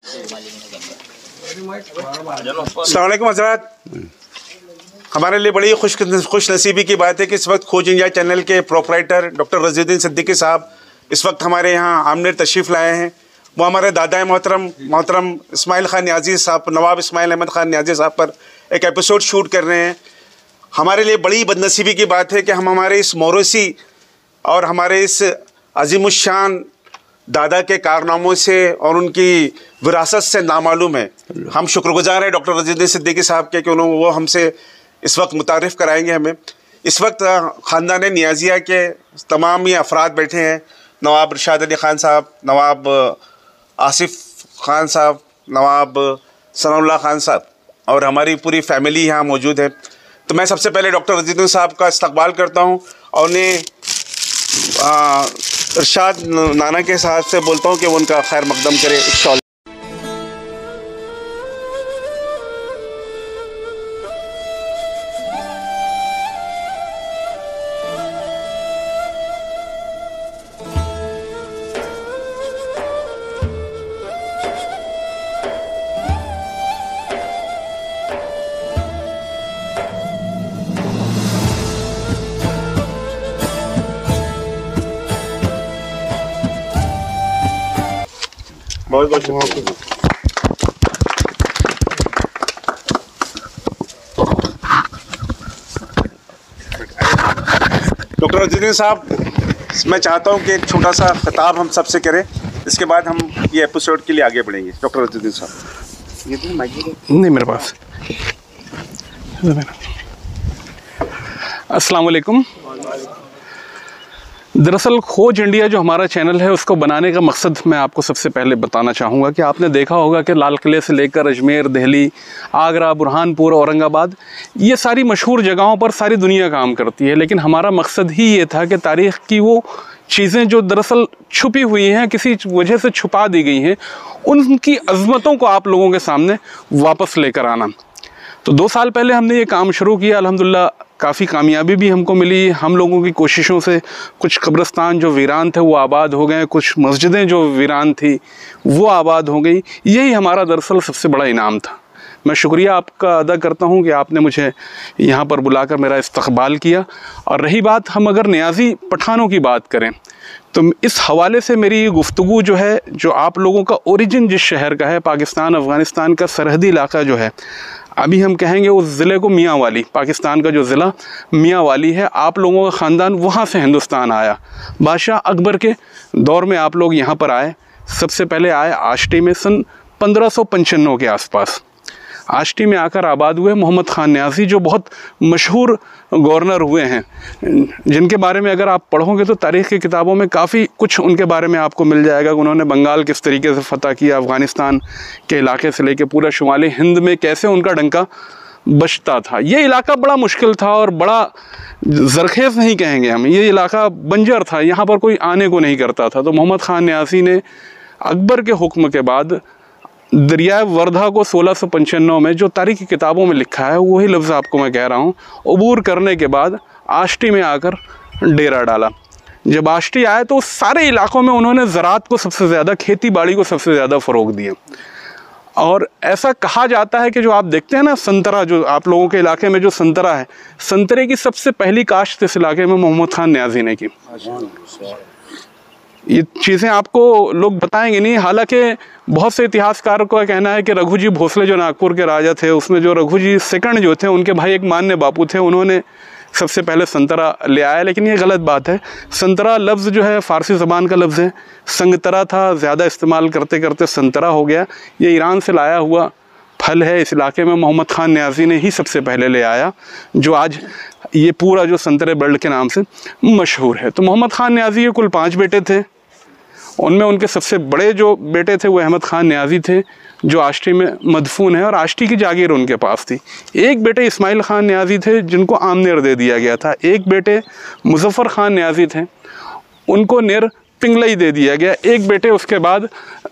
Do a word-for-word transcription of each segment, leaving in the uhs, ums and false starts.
अस्सलाम वालेकुम हज़रात। हमारे लिए बड़ी खुश खुश नसीबी की बात है कि इस वक्त खोज इंडिया चैनल के प्रोपराइटर डॉक्टर रज़ीउद्दीन सिद्दीकी साहब इस वक्त हमारे यहाँ आमनेर तशरीफ़ लाए हैं। वो हमारे दादा मोहतरम मोहतरम इस्माइल ख़ान नियाज़ी साहब, नवाब इस्माइल अहमद ख़ान नियाज़ी साहब पर एक एपिसोड शूट कर रहे हैं। हमारे लिए बड़ी बदनसीबी की बात है कि हम हमारे इस मौरूसी और हमारे इस अज़ीमुश्शान दादा के कारनामों से और उनकी विरासत से नामालूम है। हम शुक्रगुजार हैं डॉक्टर रज़ीउद्दीन सिद्दीकी साहब के कि उन्होंने वो हमसे इस वक्त मुतारिफ़ कराएंगे हमें। इस वक्त ख़ानदान नियाज़िया के तमाम ही अफराद बैठे हैं। नवाब इरशाद अली ख़ान साहब, नवाब आसिफ़ ख़ान साहब, नवाब सनाउल्लाह ख़ान साहब और हमारी पूरी फैमिली यहाँ मौजूद है। तो मैं सबसे पहले डॉक्टर रज़ीउद्दीन साहब का इस्तक़बाल करता हूँ और उन्हें इरशाद नाना के साथ से बोलता हूँ कि वो उनका खैर मकदम करे। इंशाअल्लाह। बहुत बहुत शुक्रिया। डॉक्टर रज़ीउद्दीन साहब, मैं चाहता हूं कि एक छोटा सा खिताब हम सबसे करें, इसके बाद हम ये एपिसोड के लिए आगे बढ़ेंगे। डॉक्टर रज़ीउद्दीन साहब, ये तो माइक नहीं मेरे पास। अस्सलाम वालेकुम। दरअसल खोज इंडिया जो हमारा चैनल है उसको बनाने का मकसद मैं आपको सबसे पहले बताना चाहूँगा कि आपने देखा होगा कि लाल किले से लेकर अजमेर, दिल्ली, आगरा, बुरहानपुर, औरंगाबाद, ये सारी मशहूर जगहों पर सारी दुनिया काम करती है। लेकिन हमारा मकसद ही ये था कि तारीख़ की वो चीज़ें जो दरअसल छुपी हुई हैं, किसी वजह से छुपा दी गई हैं, उनकी अज़मतों को आप लोगों के सामने वापस लेकर आना। तो दो साल पहले हमने ये काम शुरू किया। अल्हम्दुलिल्लाह काफ़ी कामयाबी भी हमको मिली। हम लोगों की कोशिशों से कुछ कब्रिस्तान जो वीरान थे वो आबाद हो गए, कुछ मस्जिदें जो वीरान थी वो आबाद हो गई। यही हमारा दरअसल सबसे बड़ा इनाम था। मैं शुक्रिया आपका अदा करता हूँ कि आपने मुझे यहाँ पर बुलाकर मेरा इस्तक़बाल किया। और रही बात, हम अगर नियाज़ी पठानों की बात करें तो इस हवाले से मेरी गुफ्तगू जो है, जो आप लोगों का ओरिजिन जिस शहर का है, पाकिस्तान अफ़गानिस्तान का सरहदी इलाका जो है, अभी हम कहेंगे उस ज़िले को मियाँ वाली, पाकिस्तान का जो ज़िला मियाँ वाली है, आप लोगों का ख़ानदान वहाँ से हिंदुस्तान आया। बादशाह अकबर के दौर में आप लोग यहाँ पर आए। सबसे पहले आए आष्टी में सन पंद्रह सौ पंचानवे के आसपास। आष्टी में आकर आबाद हुए मोहम्मद ख़ान नियाज़ी, जो बहुत मशहूर गवर्नर हुए हैं, जिनके बारे में अगर आप पढ़ोगे तो तारीख़ की किताबों में काफ़ी कुछ उनके बारे में आपको मिल जाएगा। उन्होंने बंगाल किस तरीके से फ़तह किया, अफ़गानिस्तान के इलाके से लेकर पूरा शुमाली हिंद में कैसे उनका डंका बजता था। ये इलाका बड़ा मुश्किल था और बड़ा ज़रखेज़ नहीं कहेंगे हम, ये इलाका बंजर था, यहाँ पर कोई आने को नहीं करता था। तो मोहम्मद ख़ान नियाज़ी ने अकबर के हुक्म के बाद दरियाए वर्धा को सोलह सौ पंचानवे में, जो तारीख़ की किताबों में लिखा है वही लफ्ज़ आपको मैं कह रहा हूँ, अबूर करने के बाद आष्टी में आकर डेरा डाला। जब आष्टी आए तो सारे इलाकों में उन्होंने ज़राअत को सबसे ज़्यादा, खेती बाड़ी को सबसे ज़्यादा फ़रोग़ दिया। और ऐसा कहा जाता है कि जो आप देखते हैं ना संतरा, जो आप लोगों के इलाके में जो संतरा है, संतरे की सबसे पहली काश्त इस इलाके में मोहम्मद ख़ान नियाज़ी ने की। ये चीज़ें आपको लोग बताएंगे नहीं। हालांकि बहुत से इतिहासकारों का कहना है कि रघु जी भोसले जो नागपुर के राजा थे, उसमें जो रघु जी सेकंड जो थे, उनके भाई एक मान्य बापू थे, उन्होंने सबसे पहले संतरा ले आया। लेकिन ये गलत बात है। संतरा लफ्ज़ जो है फ़ारसी ज़बान का लफ्ज़ है, संगतरा था, ज़्यादा इस्तेमाल करते करते संतरा हो गया। ये ईरान से लाया हुआ फल है। इस इलाके में मोहम्मद ख़ान नियाज़ी ने ही सबसे पहले ले आया, जो आज ये पूरा जो संतरे बेल्ट के नाम से मशहूर है। तो मोहम्मद ख़ान नियाज़ी के कुल पाँच बेटे थे। उनमें उनके सबसे बड़े जो बेटे थे वो अहमद ख़ान नियाज़ी थे, जो आष्टी में मदफून है और आष्टी की जागीर उनके पास थी। एक बेटे इस्माइल ख़ान नियाज़ी थे, जिनको आमनेर दे दिया गया था। एक बेटे मुज़फ़्फ़र ख़ान नियाज़ी थे, उनको नेर पिंगलई दे दिया गया। एक बेटे उसके बाद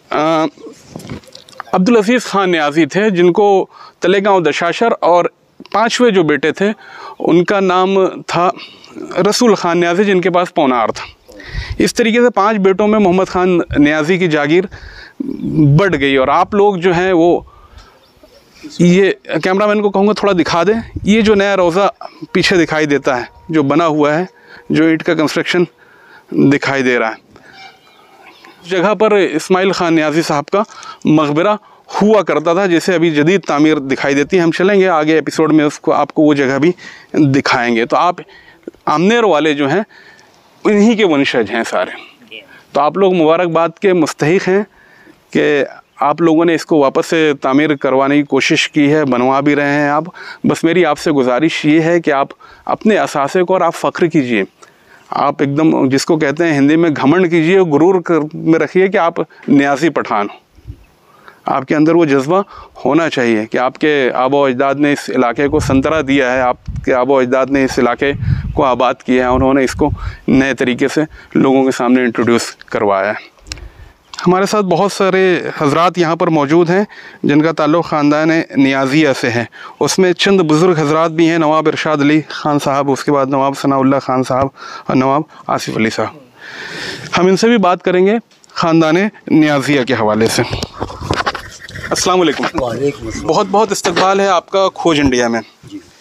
अब्दुल अज़ीज़ ख़ान नियाज़ी थे, जिनको तलेगांव दशाशर, और पाँचवें जो बेटे थे उनका नाम था रसूल ख़ान नियाज़ी, जिनके पास पौनार था। इस तरीके से पांच बेटों में मोहम्मद ख़ान नियाज़ी की जागीर बढ़ गई। और आप लोग जो हैं वो, ये कैमरामैन को कहूँगा थोड़ा दिखा दें, ये जो नया रोज़ा पीछे दिखाई देता है जो बना हुआ है, जो ईंट का कंस्ट्रक्शन दिखाई दे रहा है, जगह पर इस्माइल खान नियाज़ी साहब का मकबरा हुआ करता था, जैसे अभी जदीद तामीर दिखाई देती है। हम चलेंगे आगे एपिसोड में, उसको आपको वो जगह भी दिखाएंगे। तो आप आमनेर वाले जो हैं इन्हीं के वंशज हैं सारे, तो आप लोग मुबारकबाद के मुस्तहिक हैं कि आप लोगों ने इसको वापस से तामीर करवाने की कोशिश की है, बनवा भी रहे हैं आप। बस मेरी आपसे गुजारिश ये है कि आप अपने असासे को और आप फ़ख्र कीजिए, आप एकदम जिसको कहते हैं हिंदी में घमंड कीजिए, गुरूर में रखिए कि आप नियाज़ी पठान हो। आपके अंदर वो जज्बा होना चाहिए कि आपके आबो अजदाद ने इस इलाके को संतरा दिया है, आपके आबो अजदाद ने इस इलाके को आबाद किया है, उन्होंने इसको नए तरीके से लोगों के सामने इंट्रोड्यूस करवाया है। हमारे साथ बहुत सारे हजरात यहाँ पर मौजूद हैं जिनका ताल्लुक़ ख़ानदान नियाज़िया से है। उसमें चंद बुज़ुर्ग हजरात भी हैं, नवाब इरशाद अली ख़ान साहब, उसके बाद नवाब सनाउल्लाह ख़ान साहब और नवाब आसिफ अली साहब। हम इनसे भी बात करेंगे ख़ानदान नियाज़िया के हवाले से। अस्सलाम वालेकुम। बहुत बहुत इस्तकबाल है आपका खोज इंडिया में।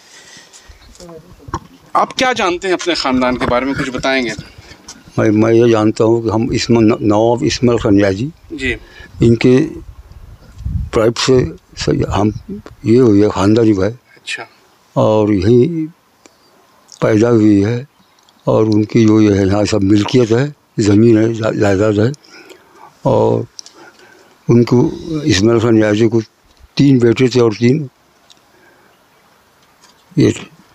आप क्या जानते हैं अपने ख़ानदान के बारे में, कुछ बताएंगे? मैं मैं ये जानता हूँ कि हम इसमें नवाब इस्माइल खान नियाज़ी जी, इनके ट्राइब से हम ये हुई है, ख़ानदानी है। अच्छा। और यही पैदा हुई है और उनकी जो ये है यहाँ सब मिल्कियत है, ज़मीन है, जायदाद है। और उनको इस्माइल खान नियाज़ी को तीन बेटे थे और तीन ये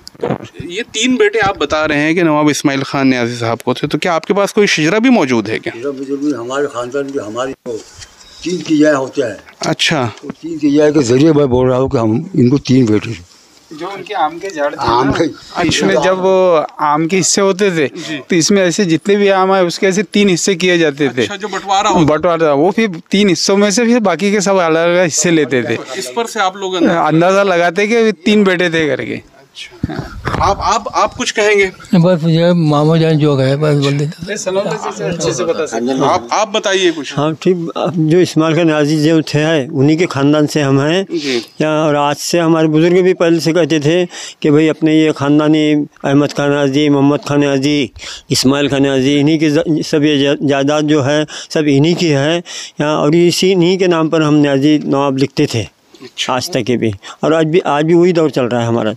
ये तीन बेटे आप बता रहे हैं कि नवाब इस्माइल खान नियाज़ी साहब को थे, तो क्या आपके पास कोई शजरा भी मौजूद है क्या? बुजुर्ग हमारे ख़ानदान की हमारी तो तीन किया होता है। अच्छा। तो तीन किया के ज़रिए मैं बोल रहा हूँ कि हम इनको तीन बेटे थे। जो उनके आम के जड़ आम के इसमें जब आम के हिस्से होते थे तो इसमें ऐसे जितने भी आम है उसके ऐसे तीन हिस्से किए जाते थे। अच्छा, जो बंटवारा होता बंटवारा वो फिर तीन हिस्सों में से फिर बाकी के सब अलग अलग हिस्से लेते थे। इस पर से आप लोग अंदाजा लगाते कि तीन बेटे थे करके। आप आप आप कुछ कहेंगे? बस मुझे मामा जान जो है बस बोल देते अच्छे से बता सकते। आप आप बताइए कुछ। हाँ ठीक, जो इस्माइल खान नियाज़ी जो थे उन्हीं के ख़ानदान से हम हैं। और आज से हमारे बुज़ुर्ग भी पहले से कहते थे कि भाई अपने ये ख़ानदानी अहमद खान नियाज़ी, मोहम्मद खान नियाज़ी, इस्माइल खान नियाज़ी, इन्हीं की सब ये जायदाद जो है सब इन्हीं की है यहाँ। और इसी इन्हीं के नाम पर हम नियाज़ी नवाब लिखते थे आज तक के भी, और आज भी आज भी वही दौर चल रहा है हमारा।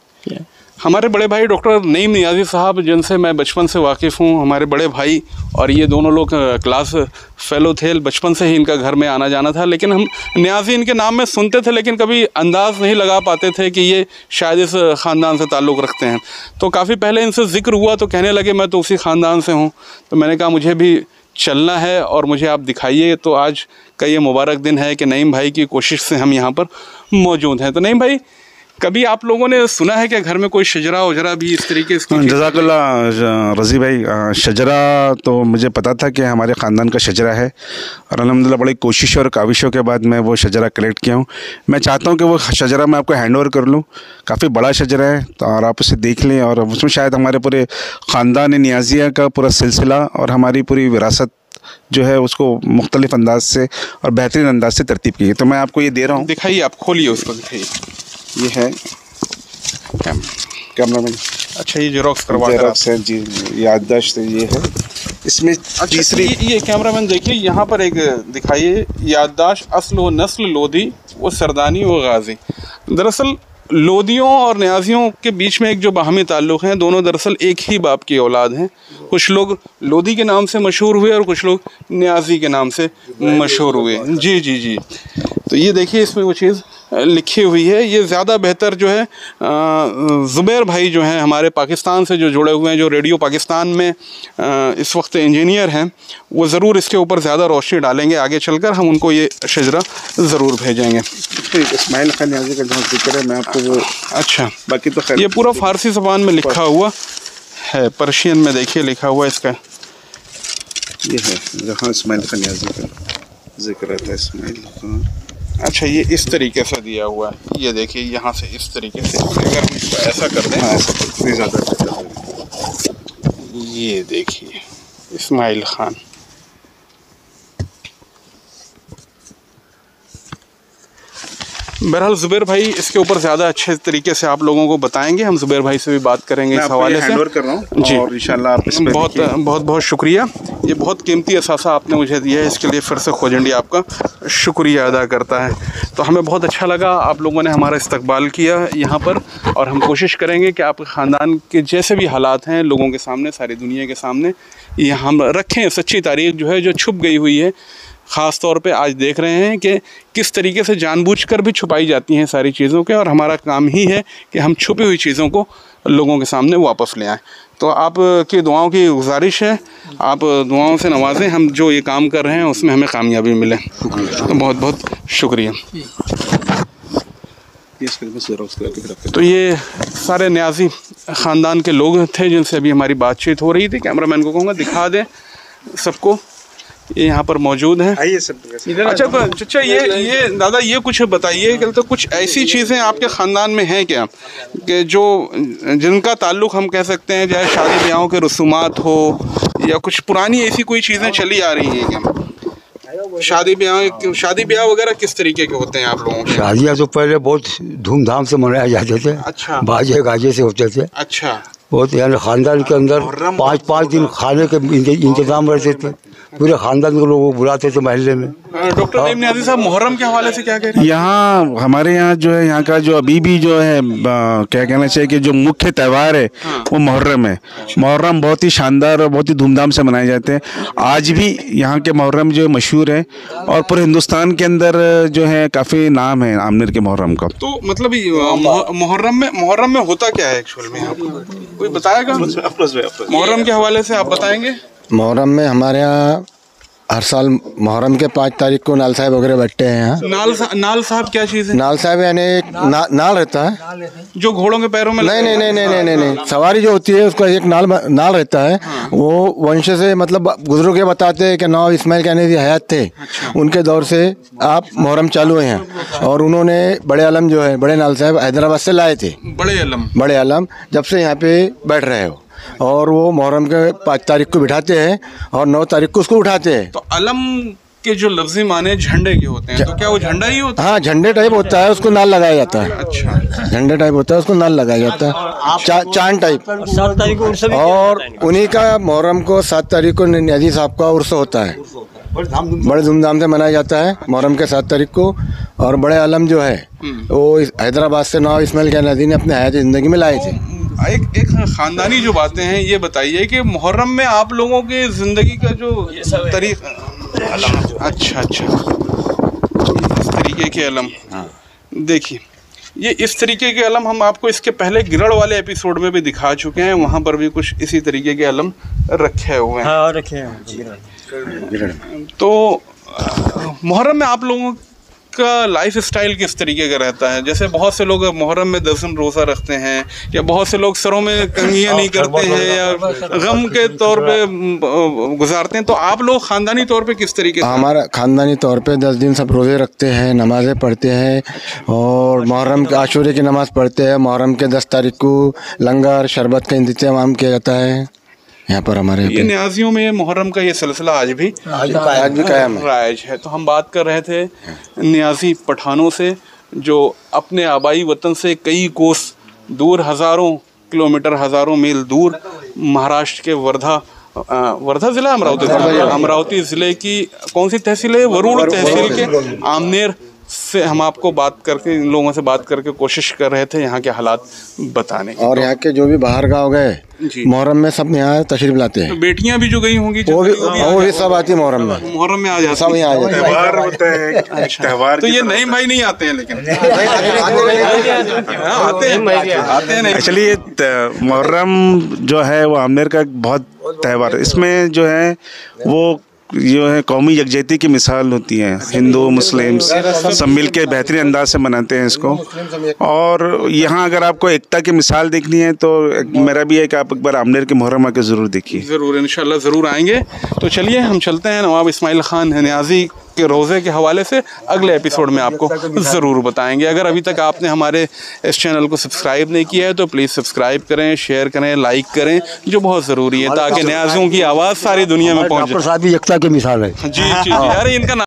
हमारे बड़े भाई डॉक्टर नईम नियाज़ी साहब, जिनसे मैं बचपन से वाकिफ़ हूँ, हमारे बड़े भाई, और ये दोनों लोग क्लास फेलो थे, बचपन से ही इनका घर में आना जाना था। लेकिन हम नियाज़ी इनके नाम में सुनते थे लेकिन कभी अंदाज़ नहीं लगा पाते थे कि ये शायद इस ख़ानदान से ताल्लुक़ रखते हैं। तो काफ़ी पहले इनसे ज़िक्र हुआ तो कहने लगे मैं तो उसी ख़ानदान से हूँ। तो मैंने कहा मुझे भी चलना है और मुझे आप दिखाइए। तो आज का ये मुबारक दिन है कि नईम भाई की कोशिश से हम यहाँ पर मौजूद हैं। तो नईम भाई, कभी आप लोगों ने सुना है कि घर में कोई शजरा वजरा भी इस तरीके से? जज़ाकल्लाह रज़ी भाई, शजरा तो मुझे पता था कि हमारे ख़ानदान का शजरा है और अल्हम्दुलिल्लाह बड़ी कोशिश और काविशों के बाद मैं वो शजरा कलेक्ट किया हूँ। मैं चाहता हूँ कि वो शजरा मैं आपको हैंड ओवर कर लूँ। काफ़ी बड़ा शजरा है तो और आप उसे देख लें और उसमें शायद हमारे पूरे ख़ानदान नियाज़िया का पूरा सिलसिला और हमारी पूरी विरासत जो है उसको मुख्तलिफ़ अंदाज से और बेहतरीन अंदाज से तरतीब की है। तो मैं आपको ये दे रहा हूँ। दिखाइए, आप खोलिए उसको, दिखाइए। ये है कैमरा मैन। अच्छा, ये जेरोक्स करवा जेरोक्स है जी, याददाश्त ये है इसमें। अच्छा, तीसरी ये, ये कैमरा मैन देखिए, यहाँ पर एक दिखाइए, याददाश्त असल व नस्ल लोधी व सरदानी व गाजी। दरअसल लोदियों और न्याजियों के बीच में एक जो बाहमी ताल्लुक़ हैं, दोनों दरअसल एक ही बाप की औलाद हैं। कुछ लोग लोधी के नाम से मशहूर हुए और कुछ लोग न्याजी के नाम से मशहूर हुए। जी जी जी। तो ये देखिए, इसमें वो चीज़ लिखी हुई है। ये ज़्यादा बेहतर जो है ज़ुबैर भाई जो हैं हमारे पाकिस्तान से जो जुड़े हुए हैं, जो रेडियो पाकिस्तान में इस वक्त इंजीनियर हैं, वो ज़रूर इसके ऊपर ज़्यादा रोशनी डालेंगे। आगे चलकर हम उनको ये शजरा ज़रूर भेजेंगे। इस्माइल खान नियाज़ी का जो जिक्र है मैं आपको वो, अच्छा, बाकी तो खैर ये पूरा फ़ारसी ज़बान में लिखा हुआ है, पर्शियन में देखिए लिखा हुआ इसका। ये है जहाँ इस्माइल खान नियाज़ी का जिक्र रहता है। इस्माइल खान, अच्छा, ये इस तरीके से दिया हुआ है। ये देखिए, यहाँ से इस तरीके से अगर हम इसको ऐसा कर दें, ऐसा इतनी ज़्यादा, ये देखिए इस्माइल खान। बहरहाल ज़ुबैर भाई इसके ऊपर ज़्यादा अच्छे तरीके से आप लोगों को बताएंगे। हम ज़ुबैर भाई से भी बात करेंगे इस हवाले से। हैंडओवर कर रहा हूं जी, और इंशाल्लाह आप इसमें बहुत बहुत बहुत शुक्रिया। ये बहुत कीमती असासा आपने मुझे दिया है, इसके लिए फिर से खोज इंडिया आपका शुक्रिया अदा करता है। तो हमें बहुत अच्छा लगा, आप लोगों ने हमारा इस्तकबाल किया यहाँ पर, और हम कोशिश करेंगे कि आपके ख़ानदान के जैसे भी हालात हैं लोगों के सामने, सारी दुनिया के सामने ये हम रखें। सच्ची तारीख जो है जो छुप गई हुई है, ख़ास तौर पे आज देख रहे हैं कि किस तरीके से जानबूझकर भी छुपाई जाती हैं सारी चीज़ों के, और हमारा काम ही है कि हम छुपी हुई चीज़ों को लोगों के सामने वापस ले आएँ। तो आपकी दुआओं की गुजारिश है, आप दुआओं से नवाजें, हम जो ये काम कर रहे हैं उसमें हमें कामयाबी मिले। तो बहुत बहुत शुक्रिया। तो ये सारे न्याजी ख़ानदान के लोग थे जिनसे अभी हमारी बातचीत हो रही थी। कैमरामैन को कहूँगा दिखा दें सबको, ये यहाँ पर मौजूद हैं। आइए सब। अच्छा अच्छा, ये ये दादा ये कुछ बताइए कि तो कुछ ऐसी चीज़ें आपके ख़ानदान में हैं क्या कि जो जिनका ताल्लुक़ हम कह सकते हैं, चाहे शादी ब्याहों के रसूमात हो या कुछ पुरानी ऐसी कोई चीज़ें चली आ रही हैं क्या? शादी ब्याह शादी ब्याह वगैरह किस तरीके के होते हैं आप लोगों के? शादियाँ तो पहले बहुत धूमधाम से मनाए जाते थे। अच्छा। बाजे गाजे से होते थे। अच्छा। बहुत, यानी खानदान के अंदर पाँच पाँच दिन खाने के इंतजाम रहते थे, पूरे खानदान के लोगों को बुलाते थे महल्ले में। डॉक्टर नईम नियाज़ी साहब, मुहर्रम के हवाले से क्या कह रहे हैं? यहाँ हमारे यहाँ जो है, यहाँ का जो अभी भी जो है आ, क्या कहना चाहिए कि जो मुख्य त्यौहार है वो मुहर्रम है। मुहर्रम बहुत ही शानदार और बहुत ही धूमधाम से मनाए जाते हैं। आज भी यहाँ के मुहर्रम जो मशहूर है और पूरे हिंदुस्तान के अंदर जो है काफ़ी नाम है आमनेर के मुहर्रम का। तो मतलब मुहर्रम में मुहर्रम में होता क्या है एक्चुअल में, आपको कोई बताएगा? मुहर्रम के हवाले से आप बताएंगे। मुहर्रम में हमारे यहाँ हर साल मुहर्रम के पाँच तारीख को नाल साहब वगैरह बैठते हैं यहाँ। नाल सा, नाल साहब क्या चीज़ है? नाल साहब यानी एक ना, नाल रहता है जो घोड़ों के पैरों में। नहीं नहीं नहीं नहीं नहीं नहीं नहीं सवारी जो होती है उसका एक नाल नाल रहता है। हाँ। वो वंश से मतलब बुजुर्ग के बताते हैं कि नौ इस्माइल कहने की हयात थे। अच्छा। उनके दौर से आप मुहर्रम चालू है यहाँ, और उन्होंने बड़े आलम जो है बड़े नाल साहब हैदराबाद से लाए थे। बड़े आलम बड़े आलम जब से यहाँ पे बैठ रहे हो, और वो मुहर्रम के पाँच तारीख को बिठाते हैं और नौ तारीख को उसको उठाते हैं। तो अलम के जो लफ्ज़ी माने झंडे के होते हैं, तो क्या वो झंडा ही होता है? हाँ, झंडे टाइप होता है, उसको नाल लगाया जाता है। अच्छा। झंडे टाइप होता है, उसको नाल लगाया जाता है, चा, चांद टाइप। सात तारीख को और उन्हीं का मुहर्रम को सात तारीख को नियाज़ी साहब का उर्स होता है, बड़े धूमधाम से मनाया जाता है मुहर्रम के सात तारीख को। और बड़े आलम जो है वो हैदराबाद से नौ इस्माइल के नदी ने अपने हयात ज़िंदगी में लाए थे। एक एक ख़ानदानी जो बातें हैं ये बताइए कि मुहर्रम में आप लोगों के ज़िंदगी का जो तरीक़ा। अच्छा अच्छा, इस तरीके के अलम। देखिए ये इस तरीके के अलम हम आपको इसके पहले गिरड़ वाले एपिसोड में भी दिखा चुके हैं, वहाँ पर भी कुछ इसी तरीके के अलम रखे हुए हैं। हाँ, रखे हैं। तो मुहर्रम में आप लोगों का लाइफ स्टाइल किस तरीके का रहता है? जैसे बहुत से लोग मुहर्रम में दस दिन रोज़ा रखते हैं, या बहुत से लोग सरों में कंघियाँ नहीं करते हैं, या गम के तौर पे गुजारते हैं। तो आप लोग ख़ानदानी तौर पे किस तरीके से? हमारा ख़ानदानी तौर पे दस दिन सब रोज़े रखते हैं, नमाज़ें पढ़ते हैं, और मुहर्रम के आशूरे की नमाज़ पढ़ते हैं। मुहर्रम के दस तारीख को लंगर शरबत का इंतजाम किया जाता है यहाँ पर हमारे। ये न्याजियों में मुहर्रम का ये सिलसिला आज भी आज भी कायम है, राइज है। तो हम बात कर रहे थे न्याजी पठानों से जो अपने आबाई वतन से कई कोस दूर, हज़ारों किलोमीटर, हज़ारों मील दूर महाराष्ट्र के वर्धा वर्धा ज़िला अमरावती अमरावती ज़िले की कौन सी तहसील है? वरुण तहसील के आमनेर से हम आपको बात करके, इन लोगों से बात करके कोशिश कर रहे थे यहाँ के हालात बताने की। और यहाँ के जो भी बाहर गाँव गए मुहर्रम में सब यहाँ तशरीफ लाते हैं। तो बेटियाँ भी जो गई होंगी वो भी वो भी सब आती है मुहर्रम में। मुहर्रम में आ जाते सब यहाँ आ जाते हैं। त्यौहार होता है, त्यौहार। तो ये नईम भाई नहीं आते हैं, लेकिन आते हैं आते हैं। एक्चुअली ये मुहर्रम जो है वो आमनेर का एक बहुत त्यौहार, इसमें जो है वो जो है कौमी यकजहती की मिसाल होती है। हिंदू मुस्लिम सब मिल के बेहतरीन अंदाज से मनाते हैं इसको। और यहाँ अगर आपको एकता की मिसाल देखनी है तो मेरा भी है कि आप एक बार आमनेर के मुहर्रम आके ज़रूर देखिए। ज़रूर, इंशाल्लाह ज़रूर आएंगे। तो चलिए हम चलते हैं नवाब इस्माइल ख़ान नियाज़ी के रोज़े के हवाले से अगले एपिसोड में आपको ज़रूर बताएंगे। अगर अभी तक आपने हमारे इस चैनल को सब्सक्राइब नहीं किया है तो प्लीज़ सब्सक्राइब करें, शेयर करें, लाइक करें, जो बहुत ज़रूरी है ताकि न्याज़ियों की आवाज़ सारी दुनिया में पहुँचे। एकता की मिसाल है। जी जी, अरे इनका